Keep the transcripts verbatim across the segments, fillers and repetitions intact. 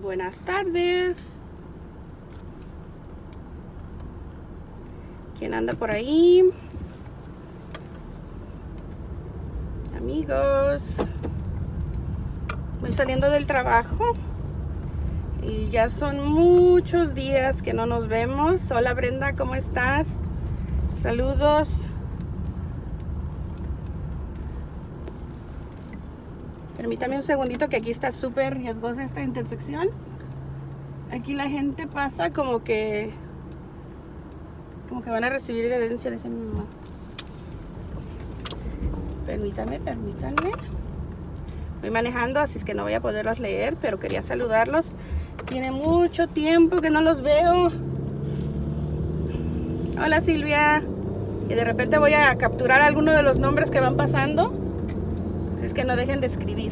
Buenas tardes. ¿Quién anda por ahí? Amigos, voy saliendo del trabajo y ya son muchos días que no nos vemos. Hola Brenda, ¿cómo estás? Saludos. Permítame un segundito que aquí está súper riesgosa esta intersección. Aquí la gente pasa como que como que van a recibir herencia de ese mismo. Permítame, permítanme. Voy manejando, así es que no voy a poderlos leer, pero quería saludarlos. Tiene mucho tiempo que no los veo. Hola Silvia. Y de repente voy a capturar algunos de los nombres que van pasando. Así es que no dejen de escribir.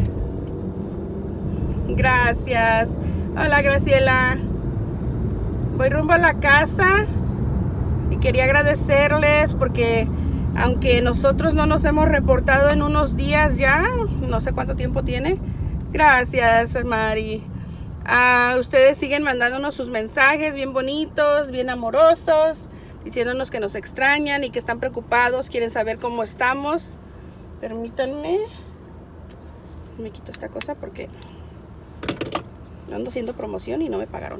Gracias. Hola Graciela. Voy rumbo a la casa y quería agradecerles porque aunque nosotros no nos hemos reportado en unos días ya, no sé cuánto tiempo tiene. Gracias, Mari. Uh, ustedes siguen mandándonos sus mensajes bien bonitos, bien amorosos, diciéndonos que nos extrañan y que están preocupados, quieren saber cómo estamos. Permítanme. Me quito esta cosa porque ando haciendo promoción y no me pagaron.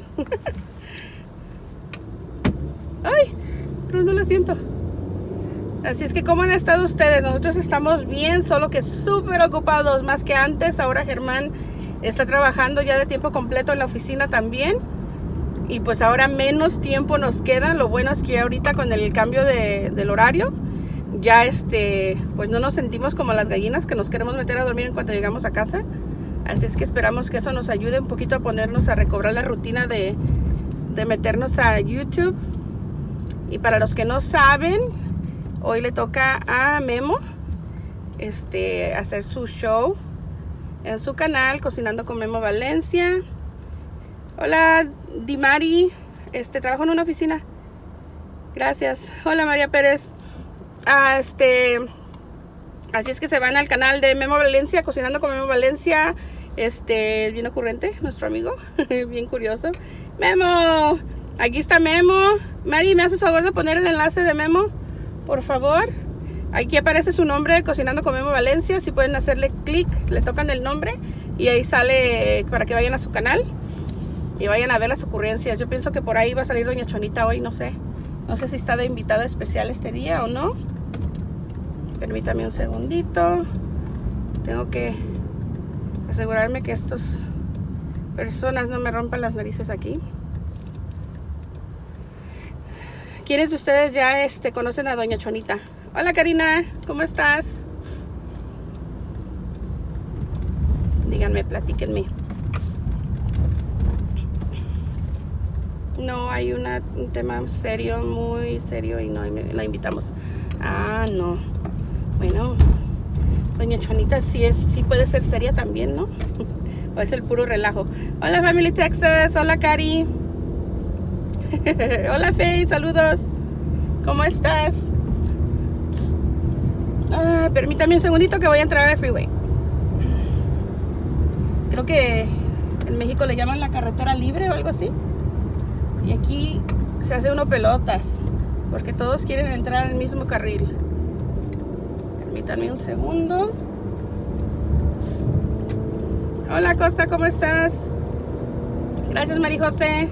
Ay, tronó el asiento. Así es que, ¿cómo han estado ustedes? Nosotros estamos bien, solo que súper ocupados, más que antes. Ahora Germán está trabajando ya de tiempo completo en la oficina también. Y pues ahora menos tiempo nos queda. Lo bueno es que ahorita con el cambio de, del horario, ya este, pues no nos sentimos como las gallinas que nos queremos meter a dormir en cuanto llegamos a casa. Así es que esperamos que eso nos ayude un poquito a ponernos a recobrar la rutina de, de meternos a YouTube. Y para los que no saben, hoy le toca a Memo este, hacer su show en su canal, Cocinando con Memo Valencia. Hola, Dimari. Este, trabajo en una oficina. Gracias. Hola, María Pérez. Ah, este, así es que se van al canal de Memo Valencia, Cocinando con Memo Valencia. Este, bien ocurrente, nuestro amigo. Bien curioso. Memo. Aquí está Memo. Mari, ¿me haces favor de poner el enlace de Memo? Por favor, aquí aparece su nombre, Cocinando con Memo Valencia. Si pueden hacerle clic, le tocan el nombre y ahí sale para que vayan a su canal y vayan a ver las ocurrencias. Yo pienso que por ahí va a salir Doña Chonita hoy, no sé. No sé si está de invitada especial este día o no. Permítame un segundito. Tengo que asegurarme que estas personas no me rompan las narices aquí. ¿Quiénes de ustedes ya este, conocen a Doña Chonita? Hola Karina, ¿cómo estás? Díganme, platíquenme. No, hay una, un tema serio, muy serio y no la invitamos. Ah, no. Bueno, Doña Chonita sí, es, sí puede ser seria también, ¿no? O es el puro relajo. Hola Family Texas, hola Cari. Hola Faye, saludos. ¿Cómo estás? Ah, permítame un segundito que voy a entrar al freeway. Creo que en México le llaman la carretera libre o algo así. Y aquí se hace uno pelotas porque todos quieren entrar al mismo carril. Permítame un segundo. Hola Costa, ¿cómo estás? Gracias María José.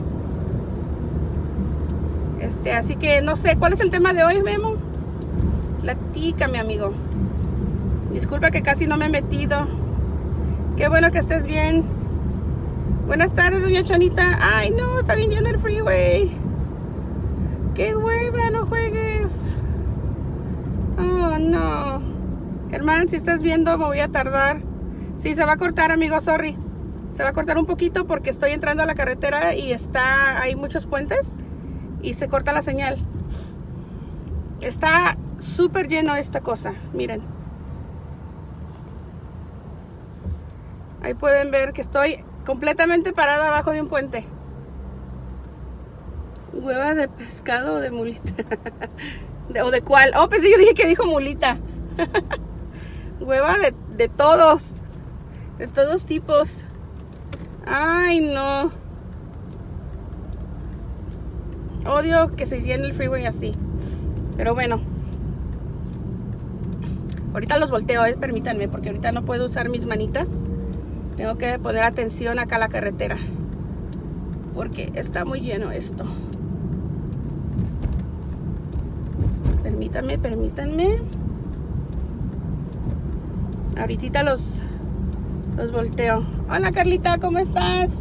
Este, así que no sé, ¿cuál es el tema de hoy, Memo? Platícame, amigo. Disculpa que casi no me he metido. Qué bueno que estés bien. Buenas tardes, Doña Chonita. Ay, no, está bien lleno el freeway. Qué hueva, no juegues. Oh, no. Germán, si estás viendo, me voy a tardar. Sí, se va a cortar, amigo, sorry. Se va a cortar un poquito porque estoy entrando a la carretera y está, hay muchos puentes. Y se corta la señal. Está súper lleno esta cosa. Miren. Ahí pueden ver que estoy completamente parada abajo de un puente. Hueva de pescado o de mulita. de, ¿O de cuál? Oh, pues yo dije que dijo mulita. Hueva de, de todos. De todos tipos. Ay, no. Odio que se llene el freeway así. Pero bueno. Ahorita los volteo, eh, permítanme, porque ahorita no puedo usar mis manitas. Tengo que poner atención acá a la carretera, porque está muy lleno esto. Permítanme, permítanme. Ahorita los, los volteo. Hola, Carlita, ¿cómo estás?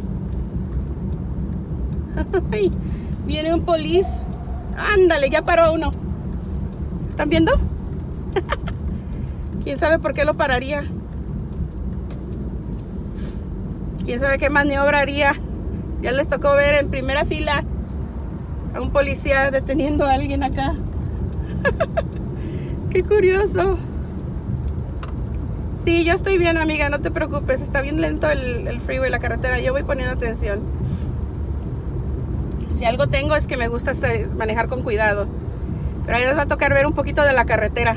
Ay, viene un polis. Ándale, ya paró uno. ¿Están viendo? ¿Quién sabe por qué lo pararía? ¿Quién sabe qué maniobra haría? Ya les tocó ver en primera fila a un policía deteniendo a alguien acá. Qué curioso. Sí, yo estoy bien, amiga, no te preocupes. Está bien lento el, el freeway, la carretera. Yo voy poniendo atención. Si algo tengo es que me gusta manejar con cuidado. Pero ahí les va a tocar ver un poquito de la carretera.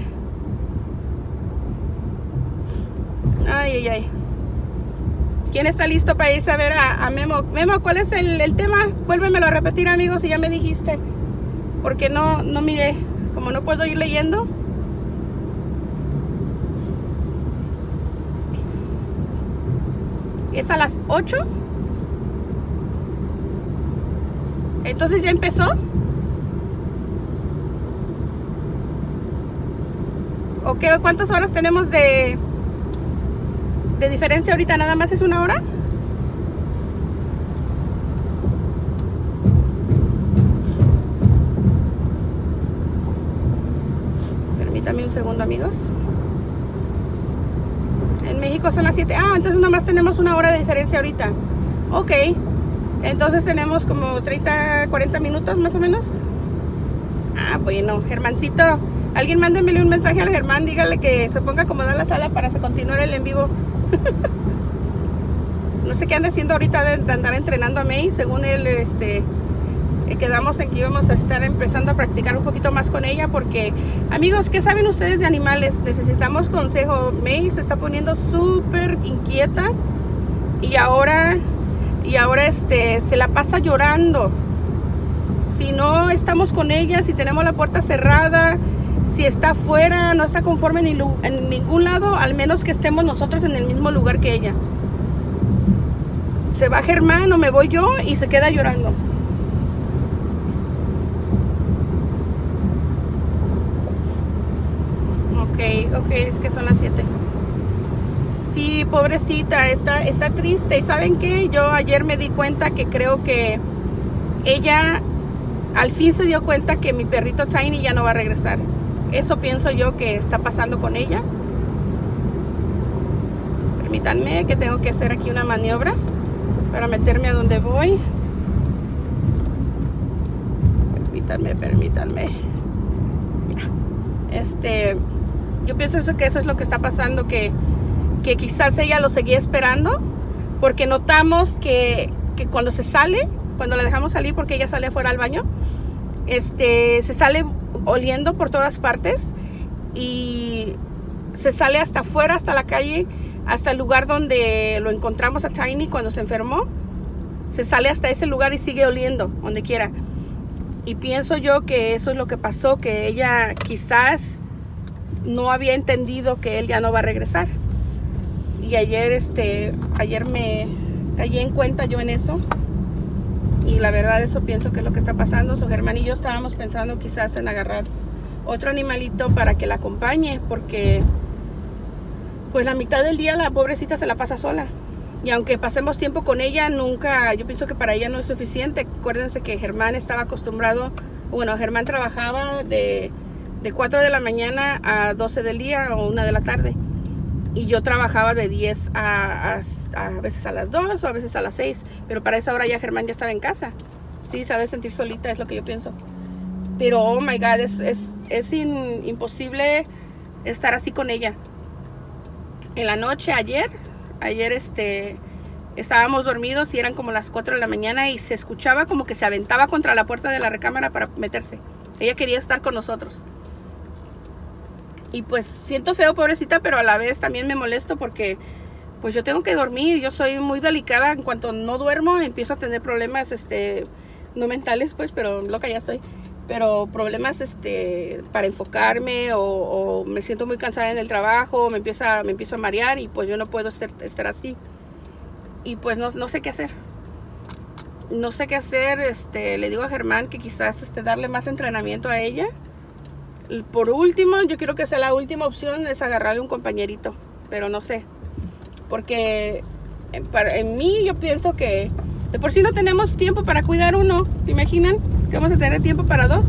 Ay, ay, ay. ¿Quién está listo para irse a ver a, a Memo? Memo, ¿cuál es el, el tema? Vuélvemelo a repetir, amigos, si ya me dijiste. Porque no, no miré. Como no puedo ir leyendo. ¿Es a las ocho? Entonces ya empezó. ¿O qué? ¿Cuántas horas tenemos de, de diferencia ahorita? ¿Nada más es una hora? Permítame un segundo, amigos. En México son las siete. Ah, entonces nada más tenemos una hora de diferencia ahorita. Ok. Entonces tenemos como treinta, cuarenta minutos más o menos. Ah, bueno, Germancito. Alguien mándemele un mensaje al Germán. Dígale que se ponga a acomodar la sala para continuar el en vivo. No sé qué anda haciendo ahorita de, de andar entrenando a May. Según él, este... quedamos en que íbamos a estar empezando a practicar un poquito más con ella, porque amigos, ¿qué saben ustedes de animales? Necesitamos consejo. May se está poniendo súper inquieta y ahora y ahora este se la pasa llorando. Si no estamos con ella, si tenemos la puerta cerrada, si está afuera, no está conforme en, en ningún lado, al menos que estemos nosotros en el mismo lugar que ella. Se va Germán o me voy yo y se queda llorando. Ok, ok, es que son las siete. Sí, pobrecita, está, está triste. ¿Y saben qué? Yo ayer me di cuenta que creo que ella al fin se dio cuenta que mi perrito Tiny ya no va a regresar. Eso pienso yo que está pasando con ella. Permítanme que tengo que hacer aquí una maniobra para meterme a donde voy. Permítanme, permítanme. Este... Yo pienso que eso es lo que está pasando, que, que quizás ella lo seguía esperando, porque notamos que, que cuando se sale, cuando la dejamos salir porque ella sale afuera al baño, este, se sale oliendo por todas partes y se sale hasta afuera, hasta la calle, hasta el lugar donde lo encontramos a Tiny cuando se enfermó. Se sale hasta ese lugar y sigue oliendo donde quiera. Y pienso yo que eso es lo que pasó, que ella quizás no había entendido que él ya no va a regresar. Y ayer este ayer me caí en cuenta yo en eso, y la verdad eso pienso que es lo que está pasando. Su Germán y yo estábamos pensando quizás en agarrar otro animalito para que la acompañe, porque pues la mitad del día la pobrecita se la pasa sola, y aunque pasemos tiempo con ella, nunca, yo pienso que para ella no es suficiente. Acuérdense que Germán estaba acostumbrado, bueno, Germán trabajaba de de cuatro de la mañana a doce del día o una de la tarde, y yo trabajaba de diez a, a, a veces a las dos o a veces a las seis, pero para esa hora ya Germán ya estaba en casa. Sí, se ha de sentir solita, es lo que yo pienso. Pero oh my god, es, es, es in, imposible estar así con ella. En la noche ayer ayer este estábamos dormidos y eran como las cuatro de la mañana y se escuchaba como que se aventaba contra la puerta de la recámara para meterse. Ella quería estar con nosotros. Y pues siento feo, pobrecita, pero a la vez también me molesto porque pues yo tengo que dormir. Yo soy muy delicada. En cuanto no duermo, empiezo a tener problemas, este, no mentales, pues, pero loca ya estoy. Pero problemas, este, para enfocarme o, o me siento muy cansada en el trabajo, me empieza, me empiezo a marear y pues yo no puedo estar, estar así. Y pues no, no sé qué hacer. No sé qué hacer. Este, le digo a Germán que quizás este, darle más entrenamiento a ella. Por último, yo quiero que sea la última opción es agarrarle un compañerito. Pero no sé. Porque en, para, en mí yo pienso que de por sí no tenemos tiempo para cuidar uno. ¿Te imaginan que vamos a tener tiempo para dos?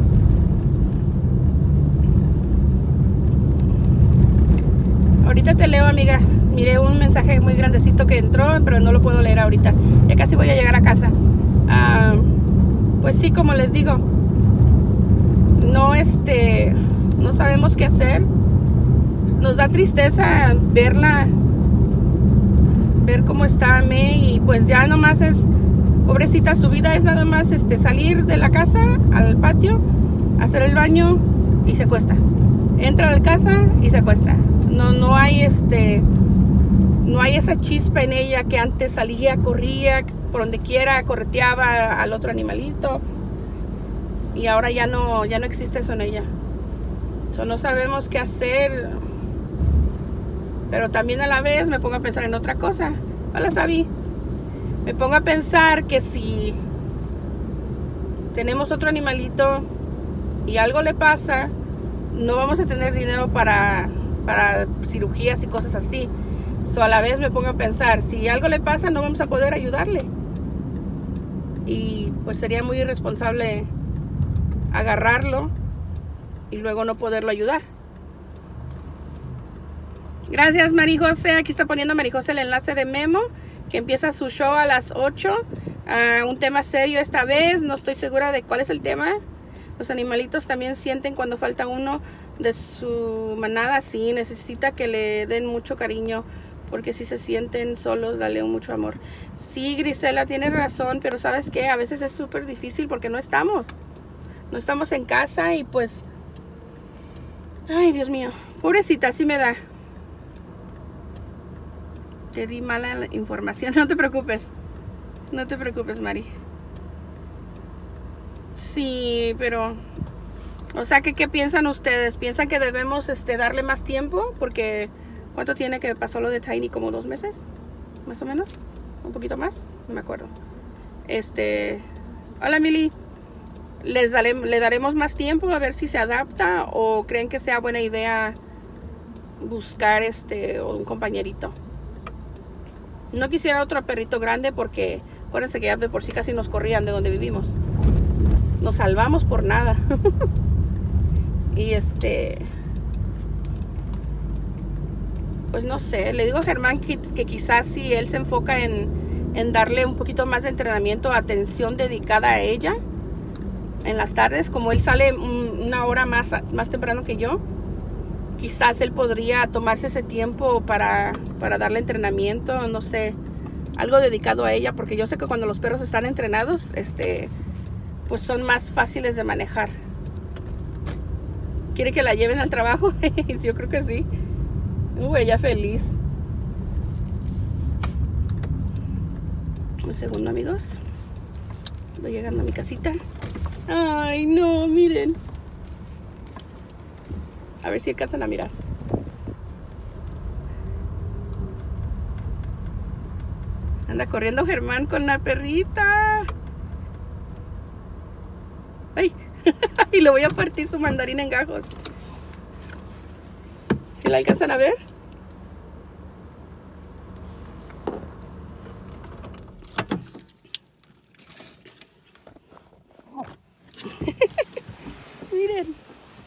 Ahorita te leo, amiga. Miré un mensaje muy grandecito que entró, pero no lo puedo leer ahorita. Ya casi voy a llegar a casa. Uh, pues sí, como les digo, no, este, no sabemos qué hacer. Nos da tristeza verla, ver cómo está May, y pues ya nomás es, pobrecita, su vida es nada más este, salir de la casa al patio, hacer el baño y se acuesta. Entra a la casa y se acuesta. No, no hay este, no hay esa chispa en ella que antes salía, corría por donde quiera, correteaba al otro animalito. Y ahora ya no, ya no existe eso en ella. So, no sabemos qué hacer. Pero también a la vez me pongo a pensar en otra cosa. Hola, Sabi. Me pongo a pensar que si tenemos otro animalito y algo le pasa, no vamos a tener dinero para, para cirugías y cosas así. So, a la vez me pongo a pensar, si algo le pasa, no vamos a poder ayudarle. Y pues sería muy irresponsable agarrarlo y luego no poderlo ayudar. Gracias, María José. Aquí está poniendo María José el enlace de Memo, que empieza su show a las ocho. Uh, un tema serio esta vez. No estoy segura de cuál es el tema. Los animalitos también sienten cuando falta uno de su manada. Sí, necesita que le den mucho cariño, porque si se sienten solos, dale mucho amor. Sí, Grisela, tienes razón, pero ¿sabes qué? A veces es súper difícil porque no estamos. No estamos en casa y pues... Ay, Dios mío. Pobrecita, así me da. Te di mala información. No te preocupes. No te preocupes, Mari. Sí, pero... O sea, que ¿qué piensan ustedes? ¿Piensan que debemos este, darle más tiempo? Porque... ¿Cuánto tiene que pasó lo de Tiny? ¿Como dos meses? ¿Más o menos? ¿Un poquito más? No me acuerdo. Este... Hola, Mili. ¿Les dale, ¿Le daremos más tiempo a ver si se adapta? ¿O creen que sea buena idea buscar este un compañerito? No quisiera otro perrito grande porque acuérdense que ya de por sí casi nos corrían de donde vivimos. Nos salvamos por nada. Y este... Pues no sé, le digo a Germán que, que quizás si él se enfoca en, en darle un poquito más de entrenamiento, atención dedicada a ella en las tardes, como él sale una hora más, más temprano que yo, quizás él podría tomarse ese tiempo para, para darle entrenamiento, no sé, algo dedicado a ella, porque yo sé que cuando los perros están entrenados, este, pues son más fáciles de manejar. ¿Quiere que la lleven al trabajo? Yo creo que sí. Uh, ella feliz. Un segundo, amigos. Voy llegando a mi casita. Ay, no, miren. A ver si alcanzan a mirar. Anda corriendo Germán con la perrita. Ay, y le voy a partir su mandarín en gajos. ¿Sí la alcanzan a ver? Miren.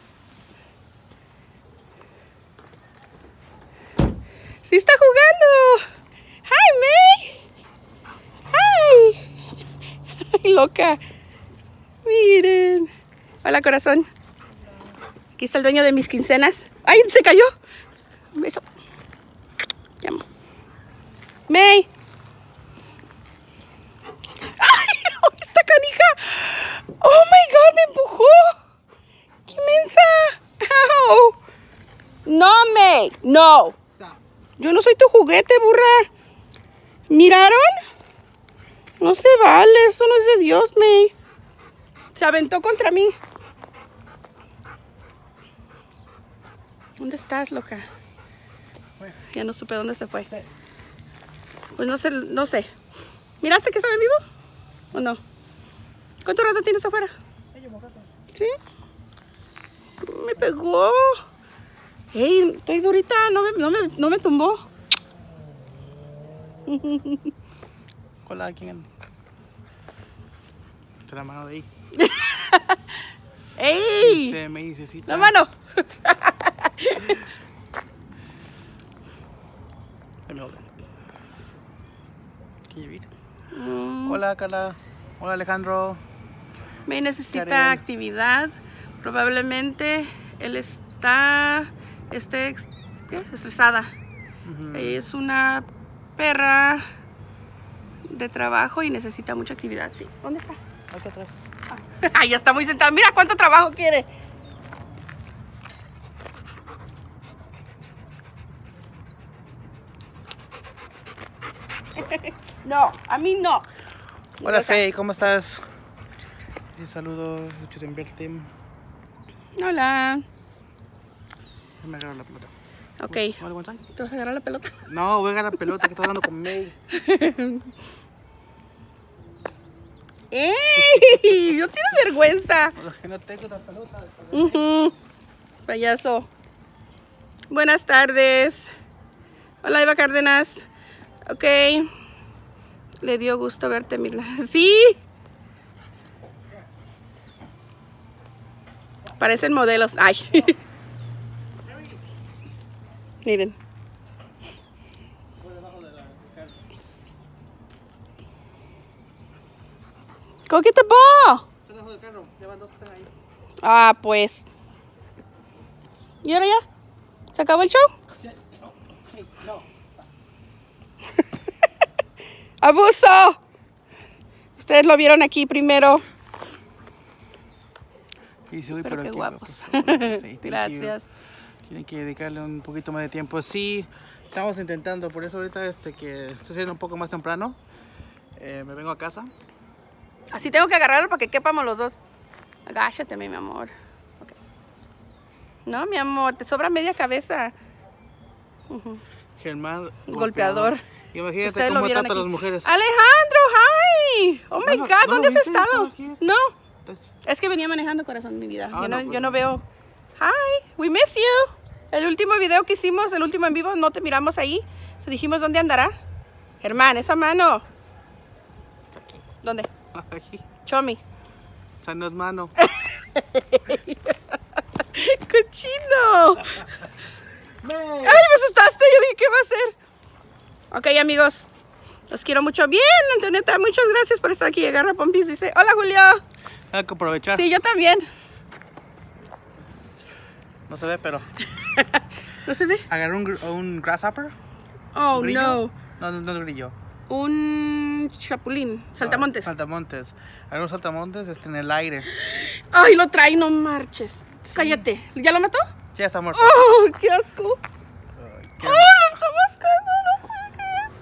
¡Sí está jugando! ¡Hi, May! ¡Hi! ¡Ay, loca! Miren. Hola, corazón. Aquí está el dueño de mis quincenas. ¡Ay, se cayó! Un beso. Te amo. May. ¡Ay! ¡Esta canija! ¡Oh, my God! ¡Me empujó! ¡Qué mensa! ¡Au! ¡No, May! ¡No! Yo no soy tu juguete, burra. ¿Miraron? No se vale, eso no es de Dios, May. Se aventó contra mí. ¿Dónde estás, loca? Ya no supe dónde se fue. Pues no sé, no sé. ¿Miraste que estaba en vivo? ¿O no? ¿Cuánto rato tienes afuera? ¿Sí? Me pegó. Ey, estoy durita, no me, no me, no me tumbó. Hola, ¿quién? Está la mano de ahí. ¡Ey! Dice, me dice, sí, ¡La mano! Let me hold it. Can you read? Mm, Hola, Carla. Hola, Alejandro. May necesita Karen. actividad. Probablemente él está esté ex- ¿qué? estresada. Ujú. Ella es una perra de trabajo y necesita mucha actividad. Sí. ¿Dónde está? Aquí atrás. Ah, ya está muy sentada. Mira cuánto trabajo quiere. No, a mí no. Hola, Esa. Faye, ¿cómo estás? Sí, saludos, muchos en verte. Hola. Déjame agarrar la pelota. Ok. Hola, ¿cómo están? ¿Te vas a agarrar la pelota? No, voy a agarrar la pelota que está hablando con May. ¡Ey! ¿No tienes vergüenza? Que no tengo la pelota. Ujú. Payaso. Buenas tardes. Hola, Eva Cárdenas. Ok. Le dio gusto verte, Mirla. Sí. Parecen modelos. Ay. Miren. Go get the ball. Está debajo del carro, ya van dos que están ahí. Ah, pues. ¿Y ahora ya? ¿Se acabó el show? No, hey, no. ¡Abuso! Ustedes lo vieron aquí primero. Y sí, uy, Pero qué qué guapos. Sí, thank you. Gracias. Tienen que dedicarle un poquito más de tiempo. Sí, estamos intentando, por eso ahorita este, que estoy haciendo un poco más temprano. Eh, me vengo a casa. Así tengo que agarrarlo para que quepamos los dos. Agáchate, mi amor. Okay. No, mi amor, te sobra media cabeza. Ujú. Germán Golpeador. Imagínate Ustedes lo cómo vieron trata a aquí. las mujeres. Alejandro, hi. Oh my No, God, no, no ¿dónde has viste, estado? estaba aquí. No, Entonces, es que venía manejando, corazón, mi vida. Ah, yo, no, no, pues yo no no. veo. Hi, we miss you. El último video que hicimos, el último en vivo, no te miramos ahí. So dijimos, ¿dónde andará? Germán, esa mano. está aquí. ¿Dónde? Aquí. Show me. Esa no es mano. ¡Cochino! ¡Ay, me asustaste! Yo dije, ¿qué va a hacer? Ok, amigos. Los quiero mucho. Bien, Antonieta, muchas gracias por estar aquí. Agarra Pompis, dice, hola, Julio. Hay que aprovechar. Sí, yo también. No se ve, pero. ¿No se ve? Agarré un, gr- un grasshopper. Oh, ¿Grillo? no. No, no, no es grillo. Un chapulín, saltamontes. Saltamontes. Agarré un saltamontes este, en el aire. Ay, lo trae, no marches. Cállate. ¿Ya lo mató? Ya está muerto. Oh, qué asco. Ay, qué- Oh, lo está mascando, no juegues.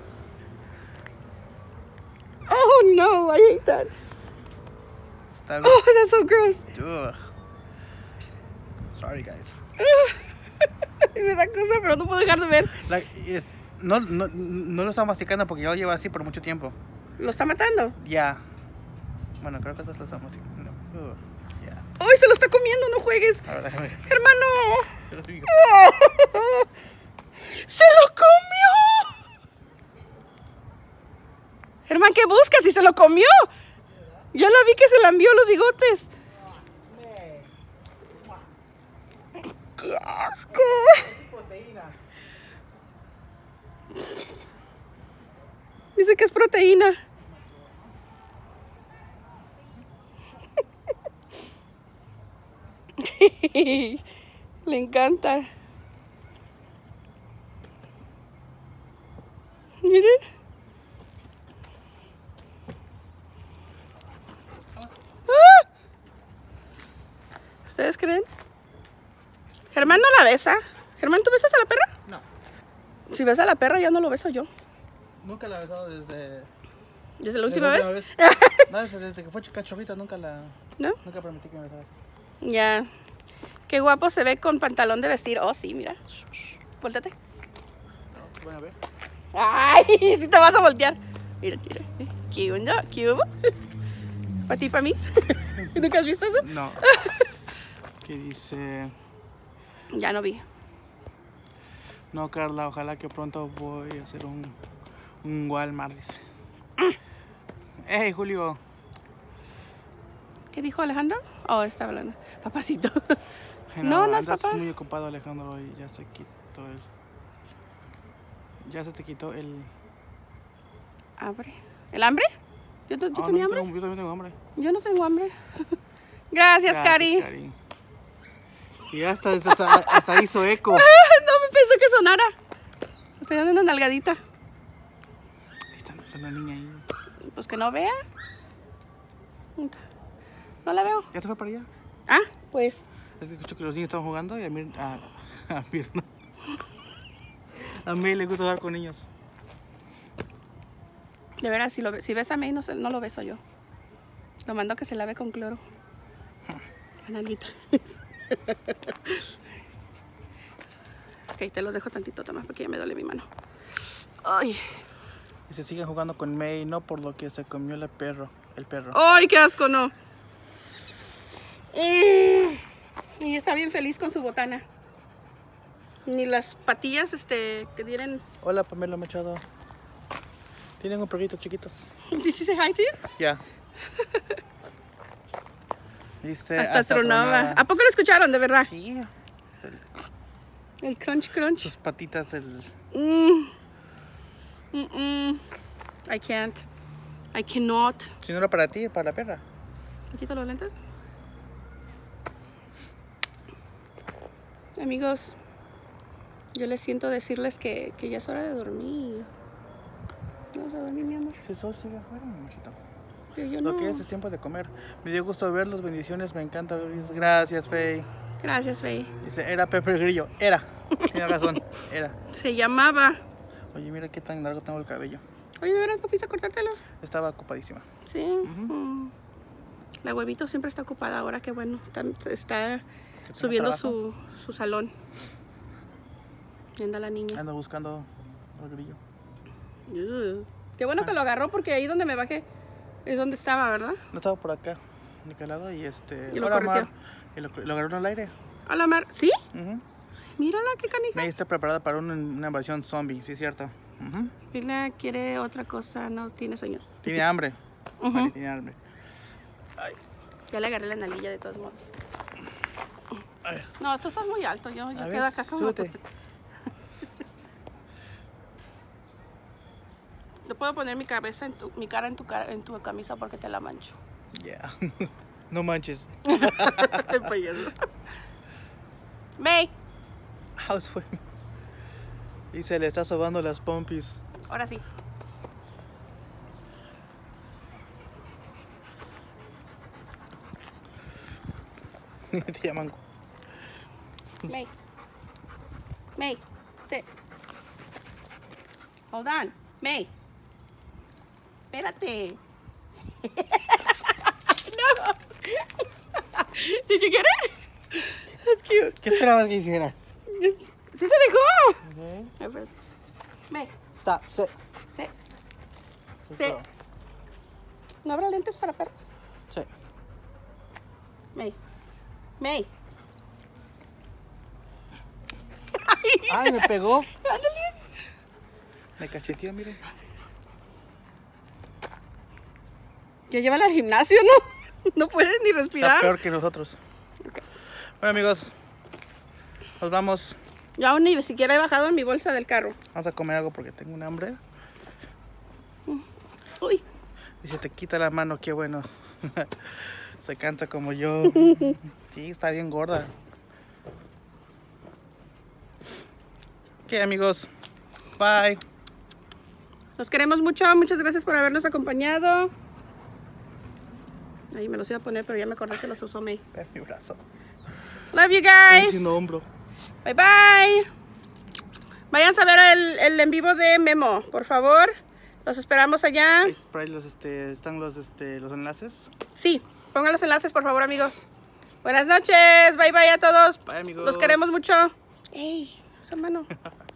Oh, no, I hate that. Está bien. Oh, that's so gross. Ugh. Sorry, guys. Me da cosa, pero no puedo dejar de ver. Like, es- no, no, no lo estaba masticando porque ya lo lleva así por mucho tiempo. Lo está matando. Ya. Bueno, creo que todos lo estamos masticando. Ugh, ya. Ay, se lo está comiendo, no juegues. A ver, déjame ver. Hermano. Pero digo, ¡Se lo comió! Germán, ¿qué buscas? Si se lo comió. Ya la vi que se lambió los bigotes. ¡Qué asco! Dice que es proteína. Le encanta. Miren. ¡Ah! ¿Ustedes creen? Germán no la besa. Germán, ¿tú besas a la perra? No. Si besa a la perra, ya no lo beso yo. Nunca la he besado desde... ¿Desde la última vez? vez. No, desde, desde que fue cachorrita nunca la... ¿No? Nunca permití que me besara. Ya. Qué guapo se ve con pantalón de vestir. Oh, sí, mira. Volteate. No, bueno, a ver. Ay, si te vas a voltear. Mira, mira. ¿Qué onda? ¿Qué hubo? ¿Para ti, para mí? ¿Nunca has visto eso? No. ¿Qué dice? Ya no vi. No, Carla, ojalá que pronto voy a hacer un, un Walmart, dice. Hey, Julio. ¿Qué dijo Alejandro? Oh, está hablando. Papacito. No, No, no es andas papá. muy ocupado, Alejandro, y ya se quitó el... Ya se te quitó el... ¿Hambre? ¿El hambre? ¿Yo, yo Oh, tenía no, hambre? tengo- yo también tengo hambre. Yo no tengo hambre. Gracias, Cari. Cari. Y hasta, hasta, hasta hizo eco. No me pensé que sonara. Estoy dando una nalgadita. Ahí está la niña ahí. Pues que no vea. No la veo. ¿Ya se fue para allá? Ah, pues. Es que escucho que los niños estaban jugando y a mí, a, a mí no. A mí le gusta jugar con niños. De veras, si, lo, ve- si ves a May, no, se- no lo beso yo. Lo mando a que se lave con cloro. La nalguita. Ok, te los dejo tantito, Tomás, porque ya me duele mi mano. Ay, Y se siguen jugando con May, no por lo que se comió el perro. El perro. ay, qué asco, no. Mm, Y está bien feliz con su botana. Ni las patillas, este, que tienen. Hola, Pamela Machado. Tienen un perrito chiquitos. Did you say hi to you? Ya. Dice, Hasta tronaba. ¿A poco lo escucharon, de verdad? Sí. El crunch, crunch. Sus patitas, el... Mm. Mm -mm. I can't. I cannot. Si no era para ti, para la perra. ¿Me quito los lentes? Amigos, yo les siento decirles que, que ya es hora de dormir. Vamos a dormir, mi amor. Si el sol sigue afuera, mi muchito. Yo, yo Lo no. que es es tiempo de comer. Me dio gusto verlos, bendiciones, me encanta verlos. Gracias, Fey. Gracias, Faye. Dice, era Pepe el Grillo. Era. Tiene razón, era. Se llamaba. Oye, mira qué tan largo tengo el cabello. Oye, ¿de veras no fuiste a cortártelo? Estaba ocupadísima. Sí. Mm. La huevito siempre está ocupada ahora, que bueno. Está, está subiendo su, su salón. Y anda la niña. Ando buscando el grillo. Ugh. Qué bueno que lo agarró porque ahí donde me bajé es donde estaba, ¿verdad? No estaba por acá, de aquel lado, y este... Y lo Hola, correteó. Mar. Y lo, lo agarró al aire. Hola, Mar. ¿Sí? Uh-huh. Mírala, qué canija. May está preparada para una, una invasión zombie, sí es cierto. Uh-huh. Mira, quiere otra cosa, no tiene sueño. Tiene hambre. Ujú. Mari tiene hambre. Ay. Ya le agarré la nalilla de todos modos. Ay. No, tú estás muy alto, yo, yo A quedo ver, acá como... súbete. No puedo poner mi cabeza en tu, mi cara en tu cara, en tu camisa porque te la mancho. Yeah. No manches. El payaso. May, House fue. Y se le está sobando las pompis. ahora sí. Te llaman. May. May, sit. Hold on. May. Espérate. No. Did you get it? That's cute. ¿Qué esperabas que hiciera? ¡Sí se dejó! Okay. A ver. May, Stop, sit. sit. Sit. ¿No habrá lentes para perros? Sí. May. May. Ay, me pegó. Ándale. Me cacheteó, miren. Ya lleva al gimnasio, ¿no? No puedes ni Está respirar. peor que nosotros. Ok. Bueno, amigos, nos vamos. Yo aún ni siquiera he bajado en mi bolsa del carro. Vamos a comer algo porque tengo un hambre. Uy. Y se te quita la mano, qué bueno. Se cansa como yo. Sí, está bien gorda. Ok, amigos. Bye. Los queremos mucho. Muchas gracias por habernos acompañado. Ahí me los iba a poner, pero ya me acordé que los usó May. Ve mi brazo. Love you Estoy guys. haciendo hombro. Bye bye. Vayan a ver el, el en vivo de Memo, por favor. Los esperamos allá. Ahí, por ahí los, este, están los, este, los enlaces. Sí, pongan los enlaces, por favor, amigos. Buenas noches. Bye, bye a todos. Bye, amigos. Los queremos mucho. ¡Ey! Esa mano.